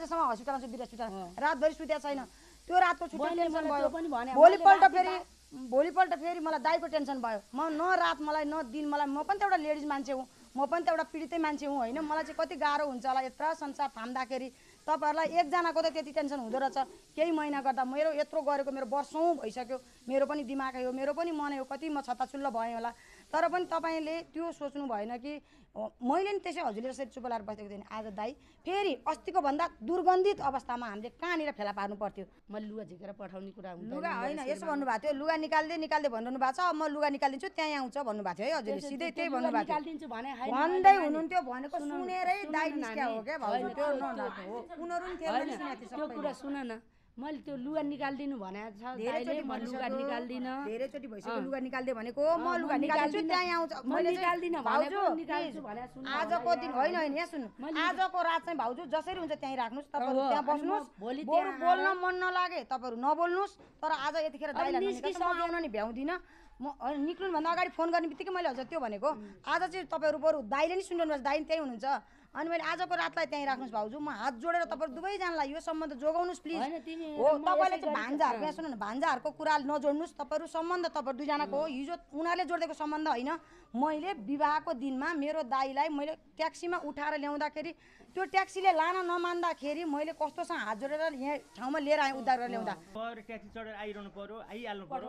सम्म हस्पिटलमा छु बिराज हस्पिटल रातभरि सुतेको छैन त्यो रातको छुट्टी टेन्सन भयो भोलिपल्ट फेरि मलाई दाइको टेन्सन भयो म न रात मलाई न दिन मलाई म पनि त एउटा लेडिज मान्छे हुँ म पनि त एउटा पीडितै मान्छे हुँ होइन मलाई चाहिँ कति गाह्रो हुन्छ होला यत्रो संसार थाम्दाखेरि तपाईँहरूलाई एकजनाको त त्यति टेन्सन हुँदो रहेछ केही महिना गर्दा मेरो यत्रो गरेको मेरो वर्षौँ भइसक्यो मेरो पनि दिमागै हो मेरो पनि मनै हो कति म छताछुल्ल भएँ होला तर पनि तपाईँले त्यो सोच्नु भएन कि मैले नि त्यसै हजुरले जसरी चुप लाएर बसेको थिएँ आज दाइ फेरि अस्तिको भन्दा दुर्गन्धित अवस्थामा हामीले कहाँनिर फेला पार्नु पर्थ्यो मैले लुगा झिकेर पठाउने कुरा हुन्छ लुगा होइन यसो भन्नुभएको थियो लुगा निकाल्दै भन्नु भएको छ अब म लुगा निकालिदिन्छु त्यहीँ आउँछ भन्नुभएको थियो है हजुरले सिधै त्यही भन्नुभएको थियो भन्दै हुनुहुन्थ्यो भनेको सुनेरै दाइ निस्क्या हो क्या भाउजू त्यो हो उनीहरू नि थियो त्यो कुरा सुन न मैले त्यो लुगा निकाल्दिनु भनेको छ लुगा निकाल्दिन धेरैचोटि भइसक्यो लुगा निकाल्दै भनेको म लुगा निकाल्दिन्छु त्यहीँ आउँछ मैले निकाल्दिन भाउजू आजको दिन होइन यहाँ सुन्नु आजको रात चाहिँ भाउजू जसरी हुन्छ त्यहीँ राख्नुहोस् तपाईँहरू त्यहाँ बस्नुहोस् बरु बोल्न मन नलागे तपाईँहरू नबोल्नुहोस् तर आज यतिखेर दाइलाई म आउन नि भ्याउँदिनँ म निक्लुनुभन्दा अगाडि फोन गर्ने बित्तिकै मैले हजुर त्यो भनेको आज चाहिँ तपाईँहरू बरु दाइले नि सुन्नुहुन्छ दाइ त्यहीँ हुनुहुन्छ अनि मैले आजको रातलाई त्यहीँ राख्नुहोस् भाउजू म हात जोडेर तपाईँहरू दुवैजनालाई यो सम्बन्ध जोगाउनुहोस् प्लिज हो तपाईँले चाहिँ भान्जाहरूको यहाँ सुन्नु न भान्जाहरूको कुरा नजोड्नुहोस् तपाईँहरू सम्बन्ध तपाईँहरू दुईजनाको हो हिजो उनीहरूले जोडेको सम्बन्ध होइन मैले विवाहको दिनमा मेरो दाइलाई मैले ट्याक्सीमा उठाएर ल्याउँदाखेरि त्यो ट्याक्सीले लान नमान्दाखेरि मैले कस्तोसँग हात जोडेर यहाँ ठाउँमा लिएर आएँ उद्धार गरेर ल्याउँदा ट्याक्सी चढेर आइरहनु पर्यो आइहाल्नु पर्यो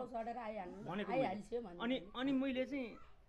अनि मैले चाहिँ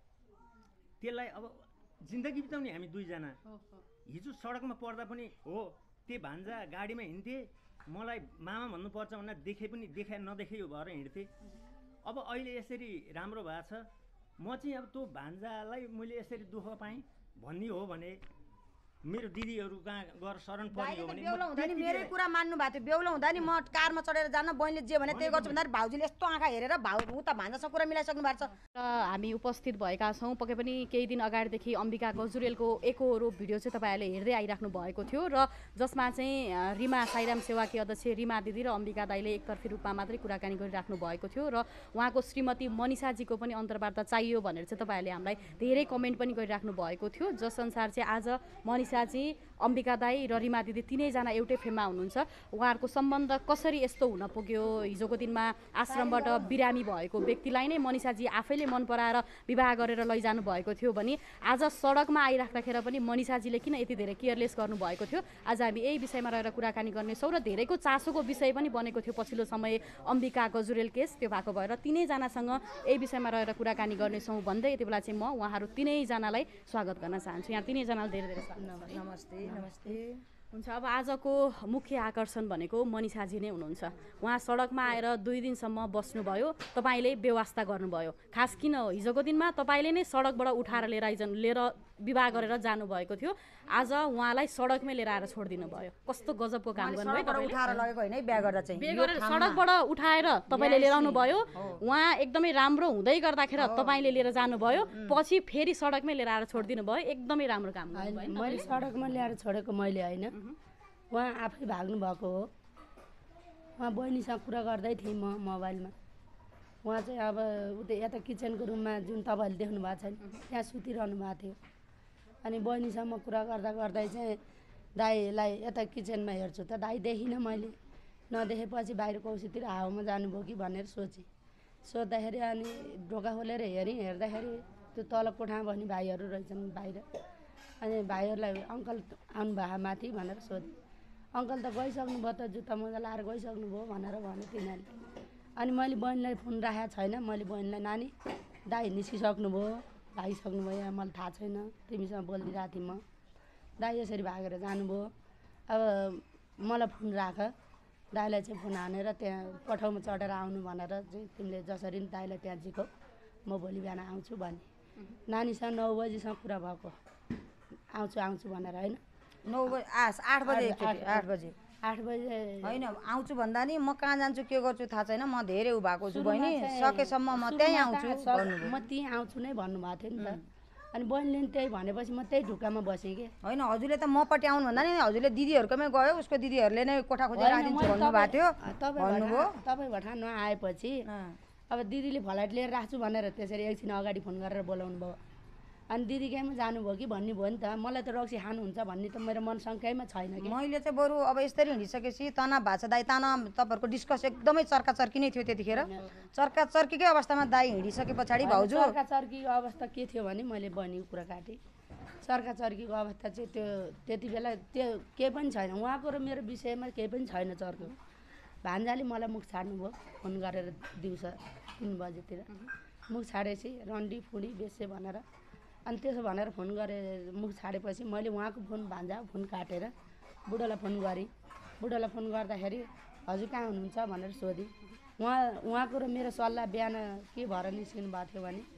त्यसलाई अब जिन्दगी बिताउने हामी दुईजना हिजो सडकमा पर्दा पनि हो त्यो भान्जा गाडीमा हिँड्थे मलाई मामा भन्नुपर्छ भनेर देखाए नदेखे यो भएर हिँड्थे अब अहिले यसरी राम्रो भएको छ म चाहिँ अब त्यो भान्जालाई मैले यसरी दुःख पाएँ भन्ने हो भने मेरो दिदीहरू कहाँ गएर शरण पर्ने हो भने बेहुला हुँदा नि मेरै कुरा मान्नु भएको थियो बेहुला हुँदा नि म कारमा चढेर जान बहिनीले जे भने त्यही गर्छु भन्दाखेरि भाउजूले यस्तो आँखा हेरेर उता भान्जासँग कुरा मिलाइसक्नु भएको छ र हामी उपस्थित भएका छौँ पक्कै पनि केही दिन अगाडिदेखि अम्बिका गजुरेलको एकहोरो भिडियो चाहिँ तपाईँहरूले हेर्दै आइराख्नु भएको थियो र जसमा चाहिँ रिमा साईराम सेवाकी अध्यक्ष रिमा दिदी र अम्बिका दाइले एकतर्फी रूपमा मात्रै कुराकानी गरिराख्नु भएको थियो र उहाँको श्रीमती मनिषाजीको पनि अन्तर्वार्ता चाहियो भनेर चाहिँ तपाईँहरूले हामीलाई धेरै कमेन्ट पनि गरिराख्नु भएको थियो जसअनुसार चाहिँ आज मनिषाजी अम्बिका दाई र रिमा दिदी तिनैजना एउटै फ्रेममा हुनुहुन्छ उहाँहरूको सम्बन्ध कसरी यस्तो हुन पुग्यो हिजोको दिनमा आश्रमबाट बिरामी भएको व्यक्तिलाई नै मनिषाजी आफैले मन पराएर विवाह गरेर लैजानु भएको थियो भने आज सडकमा आइराख्दाखेरि पनि मनिषाजीले किन यति धेरै केयरलेस गर्नुभएको थियो आज हामी यही विषयमा रहेर कुराकानी गर्नेछौँ र धेरैको चासोको विषय पनि बनेको थियो पछिल्लो समय अम्बिका गजुरेल केस त्यो भएको भएर तिनैजनासँग यही विषयमा रहेर कुराकानी गर्नेछौँ भन्दै यति बेला चाहिँ म उहाँहरू तिनैजनालाई स्वागत गर्न चाहन्छु यहाँ तिनैजनालाई धेरै धेरै स्वागत नमस्ते नमस्ते हुन्छ अब आजको मुख्य आकर्षण भनेको मनिषाजी नै हुनुहुन्छ उहाँ सडकमा आएर 2 दिनसम्म बस्नुभयो तपाईँले व्यवस्था गर्नुभयो खास किन हो हिजोको दिनमा तपाईँले नै सडकबाट उठाएर लिएर विवाह गरेर जानुभएको थियो आज उहाँलाई सडकमै लिएर आएर छोडिदिनु भयो कस्तो गजबको काम गर्नुभयो उठाएर लगेको होइन बिहा गर्दा चाहिँ बिहे गरेर सडकबाट उठाएर तपाईँले लिएर आउनुभयो उहाँ एकदमै राम्रो हुँदै गर्दाखेरि तपाईँले लिएर जानुभयो पछि फेरि सडकमै लिएर आएर छोडिदिनु भयो एकदमै राम्रो काम गर्नुभयो मैले सडकमा ल्याएर छोडेको मैले होइन उहाँ आफै भाग्नु भएको हो उहाँ बहिनीसँग कुरा गर्दै थिएँ म मोबाइलमा उहाँ चाहिँ अब उतै यता किचनको रुममा जुन तपाईँहरूले देख्नु भएको छैन त्यहाँ सुतिरहनु भएको थियो अनि बहिनीसँग म कुरा गर्दा चाहिँ दाइलाई यता किचनमा हेर्छु त दाइ देखिनँ मैले नदेखेपछि बाहिर कौसीतिर हावामा जानुभयो कि भनेर सोद्धाखेरि अनि ढोका खोलेर हेर्दाखेरि त्यो तल कोठामा बस्ने भाइहरू रहेछन् बाहिर अनि भाइहरूलाई अङ्कल आउनुभयो माथि भनेर सोधेँ अङ्कल त गइसक्नु भयो त जुत्ता मोजा लाएर गइसक्नु भयो भनेर भने तिनीहरूले अनि मैले बहिनीलाई फोन राखेको छैन मैले बहिनीलाई नानी दाइ निस्किसक्नु भयो भागिसक्नु भयो मलाई थाहा छैन तिमीसँग बोलिदिरहेको थिएँ म दाइ यसरी भागेर जानुभयो अब मलाई फोन राख दाइलाई चाहिँ फोन हानेर त्यहाँ पठाउमा चढेर आउनु भनेर चाहिँ तिमीले जसरी नि दाइलाई त्यहाँ झिकौ म भोलि बिहान आउँछु भने नानीसँग 9 बजीसँग कुरा भएको आउँछु भनेर होइन 9 बजे 8 बजे 8 बजे होइन आउँछु भन्दा नि म कहाँ जान्छु के गर्छु थाहा छैन म धेरै उ भएको छु बहिनी सकेसम्म म त्यहीँ आउँछु म त्यहीँ आउँछु नै भन्नुभएको थियो नि त अनि बहिनीले नि त्यही भनेपछि म त्यही ढुक्कामा बसेँ कि होइन हजुरले त मपट्टि आउनु भन्दा नि हजुरले दिदीहरूकोमै गयो उसको दिदीहरूले नै कोठा खोजेर राखिदिन्छु भन्नुभएको थियो तपाईँ भठा नआएपछि अब दिदीले फ्लाइट लिएर राख्छु भनेर त्यसरी एकछिन अगाडि फोन गरेर बोलाउनु भयो अनि दिदी कहीँमा जानुभयो कि भन्ने भयो नि त। मलाई त रक्सी खानुहुन्छ भन्ने त मेरो मनसङ्ख्यैमा छैन कि। मैले चाहिँ बरु अब यसरी हिँडिसकेपछि तनाव भएको छ दाइ, तनाव तपाईँहरूको डिस्कस एकदमै चर्काचर्की नै थियो त्यतिखेर। चर्काचर्कीकै अवस्थामा दाइ हिँडिसके पछाडि भाउजू चर्काचर्कीको अवस्था के थियो भने मैले बहिनीको कुरा काटेँ। चर्काचर्कीको अवस्था चाहिँ त्यो त्यति बेला त्यो केही पनि छैन, उहाँको र मेरो विषयमा केही पनि छैन चर्को। भान्जाले मलाई मुख छाड्नुभयो फोन गरेर दिउँसो 3 बजेतिर मुख छाडेपछि रन्डी फुडी बेसे भनेर। अनि त्यसो भनेर फोन गरेर मुख छाडेपछि मैले उहाँको फोन भान्जा फोन काटेर बुढोलाई फोन गरेँ। बुढोलाई फोन गर्दाखेरि हजुर कहाँ हुनुहुन्छ भनेर सोधेँ। उहाँको र मेरो सल्लाह बिहान के भएर निस्किनु भएको थियो भने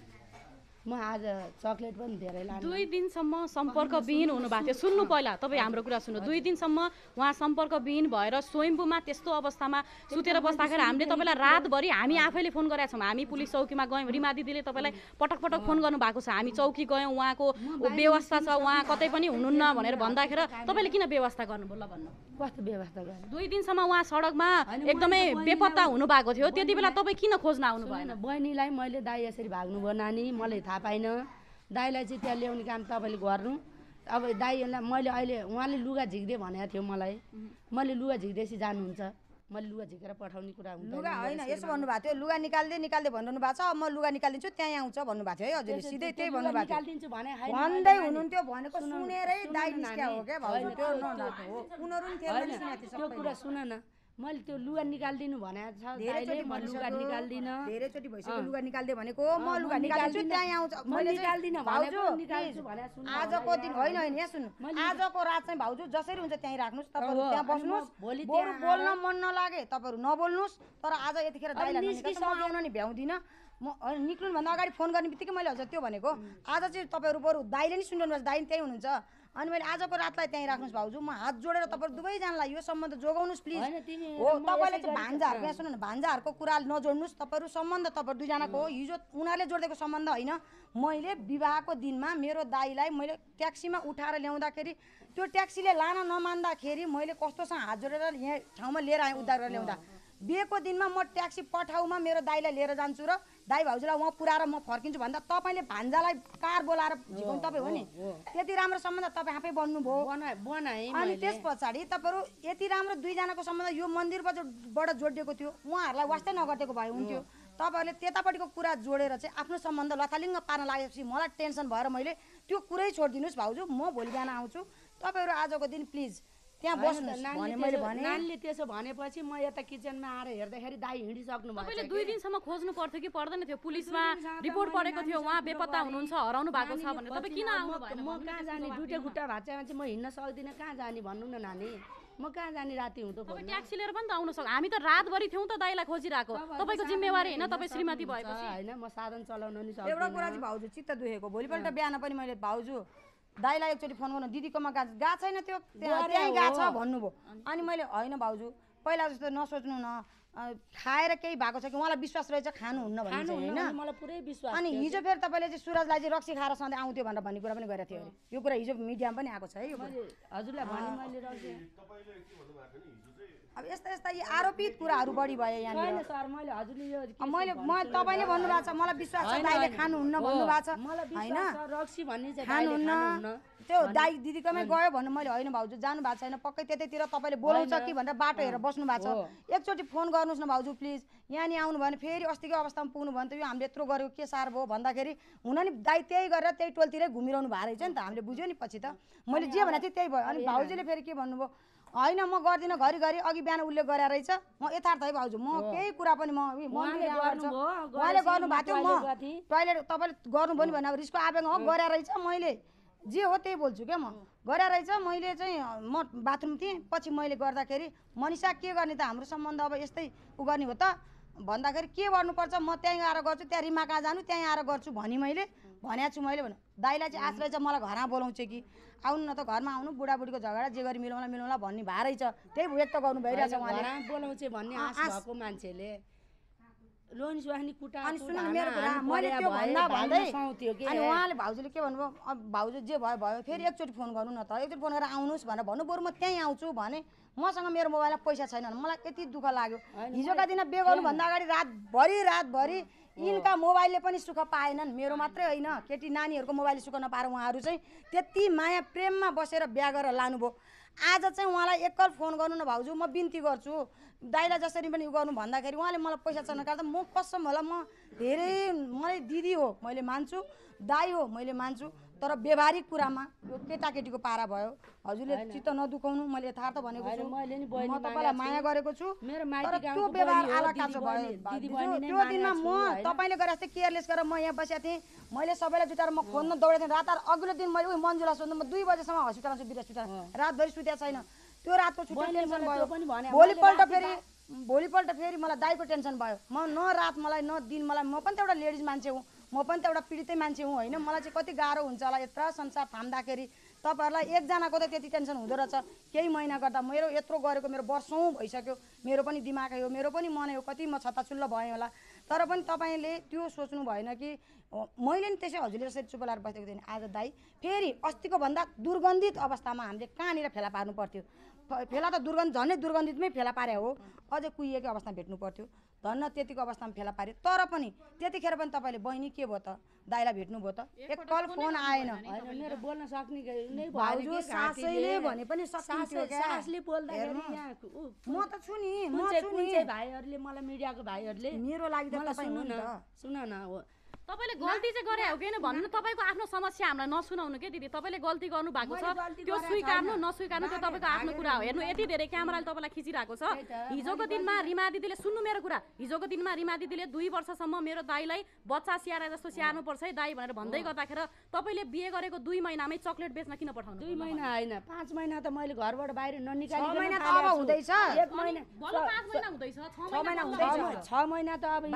म आज चक्लेट पनि धेरै लाने। 2 दिनसम्म सम्पर्कविहीन हुनुभएको थियो। सुन्नु पहिला तपाईँ हाम्रो कुरा सुन्नु। 2 दिनसम्म उहाँ सम्पर्कविहीन भएर स्वयम्भूमा त्यस्तो अवस्थामा सुतेर बस्दाखेरि हामीले तपाईँलाई रातभरि हामी आफैले फोन गरेका छौँ। हामी पुलिस चौकीमा गयौँ, रिमा दिदीले तपाईँलाई पटक पटक फोन गर्नुभएको छ। हामी चौकी गयौँ, उहाँको व्यवस्था छ, उहाँ कतै पनि हुनुहुन्न भनेर भन्दाखेरि तपाईँले किन व्यवस्था गर्नुभयो ल भन्नु? कस्तो व्यवस्था गर्ने? 2 दिनसम्म उहाँ सडकमा एकदमै बेपत्ता हुनुभएको थियो। त्यति बेला तपाईँ किन खोज्न आउनु भएन? बहिनीलाई मैले दाइ यसरी भाग्नुभयो नानी, मलाई थाहा पाइन। दाइलाई चाहिँ त्यहाँ ल्याउने काम तपाईँले गर्नु। अब दाइलाई मैले अहिले उहाँले लुगा झिक्दे भनेको थियो मलाई। मैले लुगा झिक्दैसी जानुहुन्छ, मैले लुगा झिकेर पठाउने कुरा हुन्छ। लुगा होइन यसो भन्नुभएको थियो, लुगा निकाल्दै भनिरहनु भएको छ। अब म लुगा निकालिदिन्छु त्यहीँ आउँछ भन्नुभएको थियो है हजुरले, सिधै त्यही भन्नुभएको थियो। निकालिदिन्छु भने भन्दै हुनुहुन्थ्यो, भनेको सुनेरै दाइ निस्क्या हो क्या भाउजू। त्यो ननाको हो, उनीहरू पनि थियो भने सुनेको थियो त्यो सबै। कुरा सुन न, मैले त्यो लुगा निकालिदिनु भनेको छ दाइले, म लुगा निकाल्दिन। धेरैचोटि भइसक्यो लुगा निकाल्दे भनेको। म लुगा निकालिदिन्छु त्यहीँ आउँछ। मैले निकाल्दिन भाउजू निकाल्छु भने सुन। आजको दिन होइन यहाँ सुन्नु, आजको रात चाहिँ भाउजू जसरी हुन्छ त्यहीँ राख्नुहोस्, तपाईँहरू त्यहाँ बस्नुहोस्। बरु बोल्न मन नलागे तपाईँहरू नबोल्नुहोस्। तर आज यतिखेर दाइलाई ननिकाल्छ, म आउन नि भ्याउँदिनँ। म निक्लुनुभन्दा अगाडि फोन गर्ने बित्तिकै मैले हजुर त्यो भनेको। आज चाहिँ तपाईँहरू बरु दाइले नि सुन्नुहोस्, दाइ त्यहीँ हुनुहुन्छ। अनि मैले आजको रातलाई त्यहीँ राख्नुहोस् भाउजू। म हात जोडेर तपाईँहरू दुवैजनालाई यो सम्बन्ध जोगाउनुहोस् प्लिज। हो तपाईँले चाहिँ भान्जाहरूको यहाँ सुन्नु न, भान्जाहरूको कुरा नजोड्नुहोस्। तपाईँहरू सम्बन्ध तपाईँहरू दुईजनाको हो, हिजो उनीहरूले जोडिदिएको सम्बन्ध होइन। मैले विवाहको दिनमा मेरो दाइलाई मैले ट्याक्सीमा उठाएर ल्याउँदाखेरि त्यो ट्याक्सीले लान नमान्दाखेरि मैले कस्तोसँग हात जोडेर यहाँ ठाउँमा लिएर आएँ उद्धार गरेर ल्याउँदा। बिहेको दिनमा म ट्याक्सी पठाउमा मेरो दाइलाई लिएर जान्छु र दाइ भाउजूलाई उहाँ पुऱ्याएर म फर्किन्छु भन्दा तपाईँले भान्जालाई कार बोलाएर झिकाउनु तपाईँ हो नि। त्यति राम्रो सम्बन्ध तपाईँ आफै बन्नुभयो। अनि त्यस पछाडि तपाईँहरू यति राम्रो दुईजनाको सम्बन्ध यो मन्दिरबाट जोडिएको थियो, उहाँहरूलाई वास्तै नगर्दिएको भए हुन्थ्यो। तपाईँहरूले त्यतापट्टिको कुरा जोडेर चाहिँ आफ्नो सम्बन्ध लथालिङ्ग पार्न लागेपछि मलाई टेन्सन भएर मैले त्यो कुरै छोडिदिनुहोस् भाउजू, म भोलि बिहान आउँछु। तपाईँहरू आजको दिन प्लिज त्यहाँ बस्नुहोस् भने मैले भने। नानीले त्यसो भनेपछि म यता किचनमा आएर हेर्दाखेरि दाइ हिँडिसक्नु भयो। तपाईँले 2 दिनसम्म खोज्नु पर्थ्यो कि पर्दैन थियो? पुलिसमा रिपोर्ट परेको थियो उहाँ बेपत्ता हुनुहुन्छ, हराउनु भएको छ भनेर। तपाईँ किन आउनु भएन? म कहाँ जाने, दुईटा खुट्टा भाँच्चामा चाहिँ म हिँड्न सक्दिनँ, कहाँ जाने भन्नु न नानी। म कहाँ जाने राति हुँदो तपाईँ ट्याक्सी लिएर पनि त आउन सक्छ। हामी त रातभरि थियौँ त दाइलाई खोजिरहेको। तपाईँको जिम्मेवारी होइन, तपाईँ श्रीमती भएपछि होइन। म साधन चलाउन नि सक्दिनँ। एउटा कुरा चाहिँ भाउजू चित्त दुखेको, भोलिपल्ट बिहान पनि मैले भाउजू दाइलाई एकचोटि फोन गर्नु, दिदीकोमा गएको छैन त्यो त्यहीँ गएको छ भन्नुभयो। अनि मैले होइन भाउजू पहिला जस्तो नसोच्नु न, खाएर केही भएको छ कि उहाँलाई विश्वास रहेछ खानुहुन्न भन्ने चाहिँ होइन। मलाई पुरै विश्वास। अनि हिजो फेरि तपाईँले चाहिँ सुरजलाई चाहिँ रक्सी खाएर सधैँ आउँथ्यो भनेर भन्ने कुरा पनि गरेको थियो अरे। यो कुरा हिजो मिडियामा पनि आएको छ है। यो हजुरलाई भने मैले रक्सी अब यस्ता यी आरोपित कुराहरू बढी भयो यहाँनिर। सर मैले हजुरले यो तपाईँले भन्नुभएको छ मलाई विश्वास छ दाइले खानुहुन्न भन्नुभएको छ होइन, रक्सी भन्ने चाहिँ खानुहुन्न। त्यो दाइ दिदीकोमै गयो भन्नु मैले होइन भाउजू जानु भएको छैन, पक्कै त्यतैतिर तपाईँले बोलाउँछ कि भनेर बाटो हेरेर बस्नु भएको छ। एकचोटि फोन गर्नुहोस् न भाउजू प्लिज। यहाँनिर आउनु भने फेरि अस्तिको अवस्थामा पुग्नु भयो नि त, यो हामीले यत्रो गरेको के साह्रो भयो भन्दाखेरि हुन नि दाइ त्यही गरेर त्यही टोलतिरै घुमिरहनु भएको रहेछ नि त। हामीले बुझ्यो नि पछि त मैले जे भनेको थिएँ त्यही भयो। अनि भाउजूले फेरि के भन्नुभयो, होइन म गर्दिनँ, घरिघरि अघि बिहान उसले गरे रहेछ। म यथार्थ है भाउजू, म केही कुरा पनि उहाँले गर्नुभएको थियो। म टोइलेट तपाईँले गर्नुभयो नि भने अब रिसको आवेग हो, गरे रहेछ। मैले जे हो त्यही बोल्छु क्या, म गरे रहेछ। मैले चाहिँ म बाथरुम थिएँ, पछि मैले गर्दाखेरि मनिषा के गर्ने त, हाम्रो सम्बन्ध अब यस्तै उ गर्ने हो त भन्दाखेरि के गर्नुपर्छ, म त्यहीँ आएर गर्छु, त्यहाँ रिमा कहाँ जानु त्यहीँ आएर गर्छु भनी मैले भनेको छु। मैले भन्नु दाइलाई चाहिँ आश रहेछ मलाई घरमा बोलाउँछ कि आउनु न त, घरमा आउनु, बुढाबुढीको झगडा जे गरी मिलाउला भन्ने भए रहेछ। त्यही व्यक्त गर्नु भइरहेछ उहाँले। बोलाउँछ भन्ने आश भएको मान्छेले लोनी सुहानी कुटा अनि सुन्नु न मेरो कुरा मैले त्यो भन्दा भन्दै अनि उहाँले भाउजूले के भन्नुभयो अब भाउजू जे भयो भयो फेरि एकचोटि फोन गर्नु न त एकचोटि फोन गरेर आउनुहोस् भनेर भन्नु बरु म त्यहीँ आउँछु भने मसँग मेरो मोबाइलमा पैसा छैन मलाई यति दुःख लाग्यो हिजोका दिन बे गर्नुभन्दा अगाडि रातभरि यिनका मोबाइलले पनि सुख पाएनन् मेरो मात्रै होइन केटी नानीहरूको मोबाइलले सुख नपाएर उहाँहरू चाहिँ त्यति माया प्रेममा बसेर बिहा गरेर लानुभयो आज चाहिँ उहाँलाई एकल फोन गर्नु न भाउजू म बिन्ती गर्छु दाइलाई जसरी पनि गर्नु भन्दाखेरि उहाँले मलाई पैसा छैन काट्दा म कसम होला म धेरै मलाई दिदी हो मैले मान्छु दाइ हो मैले मान्छु तर व्यवहारिक कुरामा यो केटाकेटीको पारा भयो हजुरले चित्त नदुखाउनु मैले यथार्थ भनेको छु म तपाईँलाई माया गरेको छु तर त्यो व्यवहार आलाकाचो भयो त्यो दिनमा म तपाईँले गरे जस्तै केयरलेस गरेर म यहाँ बसेको थिएँ मैले सबैलाई जुटाएर म खोज्न दौडेको थिएँ रात अघिल्लो दिन मैले मन्जुला सोध्नु म 2 बजेसम्म हस्पिटलमा छु बिराज हस्पिटल रातभरि सुतेको छैन त्यो रातको छुट्टी टेन्सन भयो भोलिपल्ट फेरि मलाई दाइको टेन्सन भयो म न रात मलाई न दिन मलाई म पनि त एउटा लेडिज मान्छे हुँ म पनि त एउटा पीडितै मान्छे हुँ होइन मलाई चाहिँ कति गाह्रो हुन्छ होला यत्र संसार थाम्दाखेरि तपाईँहरूलाई एकजनाको त त्यति टेन्सन हुँदो रहेछ केही महिना गर्दा मेरो यत्रो गरेको मेरो वर्षौँ भइसक्यो मेरो पनि दिमागै हो मेरो पनि मनै हो कति म छत्ताचुल्ल भएँ होला तर पनि तपाईँले त्यो सोच्नु भएन कि मैले नि त्यसै हजुरले जसरी चुप लाएर बसेको थिएँ आज दाइ फेरि अस्तिको भन्दा दुर्गन्धित अवस्थामा हामीले कहाँनिर फेला पार्नु पर्थ्यो फेला त झनै दुर्गन्धितमै फेला पारे हो अझै कुहिएको अवस्थामा भेट्नु पर्थ्यो धन्न त्यतिको अवस्थामा फेला पार्यो तर पनि त्यतिखेर पनि तपाईँले बहिनी के भयो त दाइलाई भेट्नुभयो त एकपल फोन आएन मेरो बोल्न सक्ने नै भाउजू सासैले भने पनि सकिन्थ्यो क्या सासले बोल्दाखेरि यहाँ म त छु नि भाइहरूले मलाई मिडियाको भाइहरूले मेरो लागि त तपाईँ सुन न हो तपाईले गल्ती चाहिँ गरे हो किन भन्नु तपाईको आफ्नो समस्या हामीलाई नसुनाउनु के दिदी तपाईले गल्ती गर्नु भएको छ त्यो स्वीकार्नु नस्वीकार्नु त्यो तपाईको आफ्नो कुरा हो हेर्नु यति धेरै क्यामेराले तपाईलाई खिचिरहेको छ हिजोको दिनमा रिमा दिदीले सुन्नु मेरो कुरा हिजोको दिनमा रिमा दिदीले 2 वर्षसम्म मेरो दाइलाई बच्चा स्याहारे जस्तो स्याहार्नु पर्छ है दाइ भनेर भन्दै गर्दाखेरि तपाईले बिहे गरेको 2 महिनामै चकलेट बेच्न किन पठाउनु 2 महिना हैन 5 महिना त मैले घरबाट बाहिर ननिकाली 6 महिना त अब हुँदैछ 1 महिना बल्ल 5 महिना हुँदैछ 6 महिना हुँदैछ 6 महिना त अब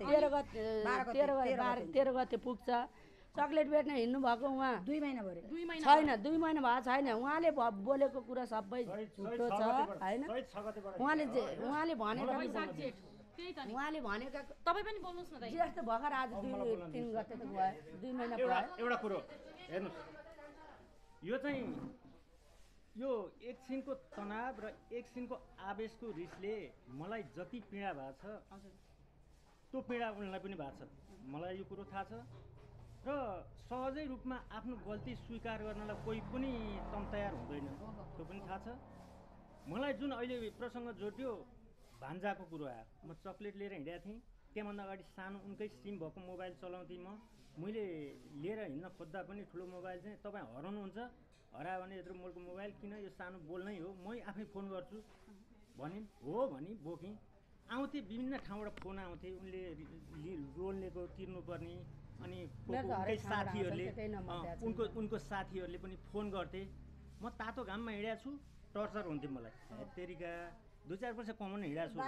यो 13 गते पुग्छ चकलेट बेच्न हिँड्नु भएको उहाँ 2 महिना भयो छैन 2 महिना भएको छैन उहाँले बोलेको कुरा सबै झुटो छ हैन उहाँले भनेको उहाँले भनेका तपाई पनि बोल्नुस् न दाइ जस्तो भर्खर आज 2-3 गते त भयो 2 महिना भयो एउटा कुरो हेर्नुस् यो चाहिँ यो एकछिनको तनाव र एकछिनको आवेशको रिसले मलाई जति पीडा भएको छ त्यो पीडा उनलाई पनि भएको छ मलाई यो कुरो थाहा छ र सहजै रूपमा आफ्नो गल्ती स्वीकार गर्नलाई कोही पनि तयार हुँदैन त्यो पनि थाहा छ मलाई जुन अहिले प्रसङ्ग जोड्यो भान्जाको कुरो आयो म चकलेट लिएर हिँडेको थिएँ त्यहाँभन्दा अगाडि सानो उनकै सिम भएको मोबाइल चलाउँथेँ मैले लिएर हिँड्न खोज्दा पनि ठुलो मोबाइल चाहिँ तपाईँ हराउनुहुन्छ हरायो भने यत्रो मोलको मोबाइल किन यो सानो बोल्नै हो मै आफै फोन गर्छु भनिन् हो भनी बोकेँ आउँथे विभिन्न ठाउँबाट फोन आउँथे उनले लोन लिएको तिर्नुपर्ने अनि उनकै साथीहरूले उनको साथीहरूले पनि फोन गर्थे म तातो घाममा हिँडेको छु टर्चर हुन्थ्यो मलाई तेरिका 2-4 वर्ष कमाउन हिँडेको छु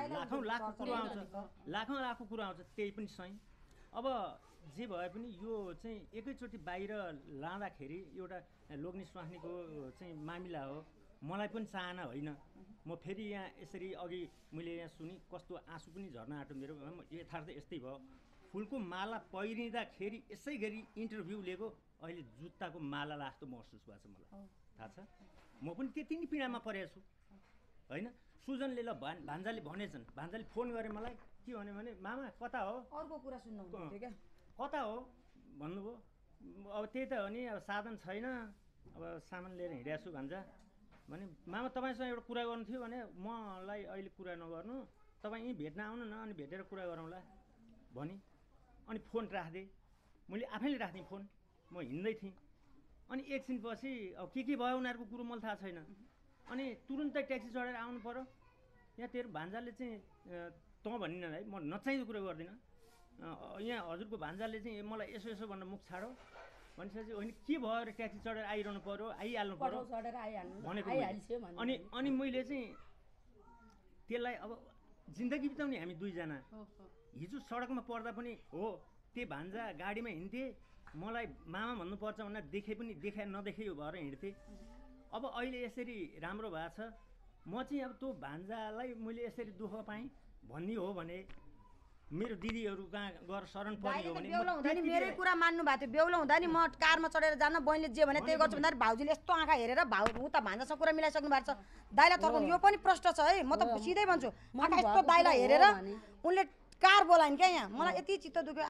लाखौँ लाखौँ कुरो आउँछ त्यही पनि सही अब जे भए पनि यो चाहिँ एकैचोटि बाहिर लाँदाखेरि एउटा लोग्ने स्वास्नीको चाहिँ मामिला हो मलाई पनि चाहना होइन म फेरि यहाँ यसरी अघि मैले यहाँ सुनि कस्तो आँसु पनि झर्न आँट्यो मेरो यथार्थ यस्तै भयो फुलको माला पहिरिँदाखेरि यसै गरी इन्टरभ्यू लिएको अहिले जुत्ताको माला जस्तो महसुस भएको छ मलाई थाहा छ म पनि त्यति नै पीडामा परेको छु होइन सुजनले ल भान्जाले भनेछन् भान्जाले फोन गरे मलाई के भने मामा कता हो अर्को कुरा सुन्नु हुन्थ्यो क्या कता हो भन्नुभयो अब त्यही त हो नि अब साधन छैन अब सामान लिएर हिँडेको छु भान्जा भने मामा तपाईँसँग एउटा कुरा गर्नु थियो भने मलाई अहिले कुरा नगर्नु तपाईँ यहीँ भेट्न आउनु न अनि भेटेर कुरा गरौँला भने अनि फोन राखिदिएँ मैले आफैले राखिदिएँ फोन म हिँड्दै थिएँ अनि एकछिनपछि अब के भयो उनीहरूको कुरो मलाई थाहा छैन अनि तुरुन्तै ट्याक्सी चढेर आउनु पर्यो यहाँ तेरो भान्जाले चाहिँ तँ भनिन है म नचाहिँदो कुरा गर्दिनँ यहाँ हजुरको भान्जाले चाहिँ मलाई यसो यसो भनेर मुख छाडो भनेपछि होइन के भयो र ट्याक्सी चढेर आइरहनु पर्यो आइहाल्नु पर्यो भनेको अनि मैले चाहिँ त्यसलाई अब जिन्दगी बिताउने हामी 2 जना हिजो सडकमा पर्दा पनि हो त्यही भान्जा गाडीमा हिँड्थेँ मलाई मामा भन्नुपर्छ भनेर देखाए नदेखे यो भएर हिँड्थेँ अब अहिले यसरी राम्रो भएको छ म चाहिँ अब त्यो भान्जालाई मैले यसरी दुःख पाएँ भन्ने हो भने मेरो दिदीहरू कहाँ गएर शरण पर्ने दाइले हो त भने बेहुला म हुँदा नि त्यति मेरै बेला- कुरा मान्नु भएको थियो बेहुला हुँदा नि म कारमा चढेर जान बहिनीले जे भने त्यही गर्छु भन्दाखेरि भाउजूले यस्तो आँखा हेरेर उता भान्जासँग कुरा मिलाइसक्नु भएको छ दाइलाई तर्काउनु यो पनि प्रष्ट छ है म त सिधै भन्छु आँखा यस्तो दाइलाई हेरेर उनले कार बोलाइन् क्या यहाँ मलाई यति चित्त दुख्यो